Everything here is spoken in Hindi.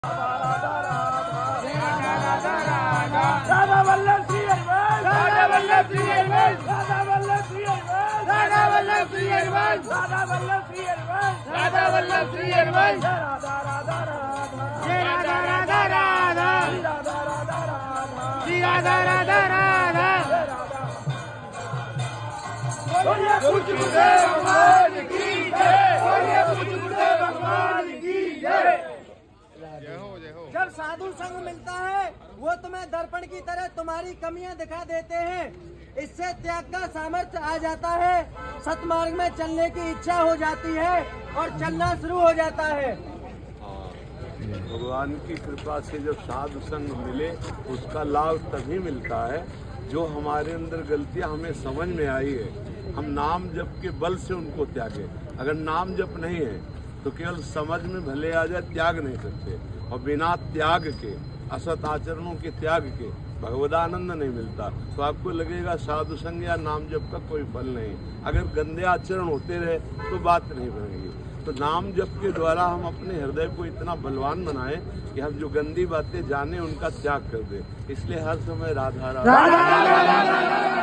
राधा वल्लभ श्री हरिवंश, राधा वल्लभ श्री हरिवंश, राधा वल्लभ श्री हरिवंश, राधा वल्लभ श्री हरिवंश, राधा वल्लभ श्री हरिवंश, राधा वल्लभ श्री हरिवंश, राधा राधा राधा, जय राधा राधा राधा, राधा राधा राधा, श्री राधा राधा राधा, बोलिए पूज्य गुरुदेव भगवान की जय, बोलिए पूज्य गुरुदेव भगवान की जय। जब साधु संग मिलता है वो तुम्हें दर्पण की तरह तुम्हारी कमियां दिखा देते हैं। इससे त्याग का सामर्थ्य आ जाता है, सतमार्ग में चलने की इच्छा हो जाती है और चलना शुरू हो जाता है। भगवान की कृपा से जब साधु संग मिले उसका लाभ तभी मिलता है जो हमारे अंदर गलतियां हमें समझ में आई है, हम नाम जप के बल से उनको त्यागे। अगर नाम जप नहीं है तो केवल समझ में भले आ जाए, त्याग नहीं सकते। और बिना त्याग के, असत आचरणों के त्याग के भगवदानंद नहीं मिलता। तो आपको लगेगा साधु संग या नाम जप का कोई फल नहीं। अगर गंदे आचरण होते रहे तो बात नहीं बनेगी। तो नाम जप के द्वारा हम अपने हृदय को इतना बलवान बनाएं कि हम जो गंदी बातें जाने उनका त्याग कर दें। इसलिए हर समय राधा राधा